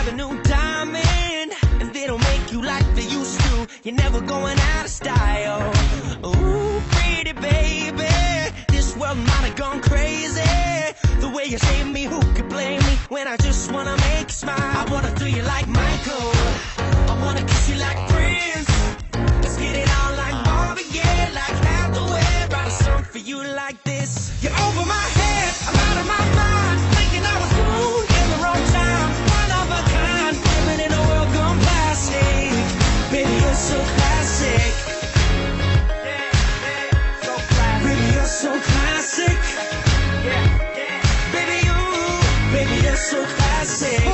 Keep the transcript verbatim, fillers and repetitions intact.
grab a new diamond, and they don't make you like they used to. You're never going out of style. Ooh, pretty baby, this world might have gone crazy. The way you save me, who could blame me when I just wanna make you smile? I wanna do you like Michael, I wanna kiss you like Prince. Let's get it on like Marvin Gaye, like Hathaway. Write a song for you like this. You're over my head, I'm out of my mind, thinking I was born in the wrong time. One of a kind, living in a world gone plastic. Baby, you're so classic. Yeah, yeah, so classic. Baby, you're so classic. Yeah, yeah. Baby, you, baby, you're so classic.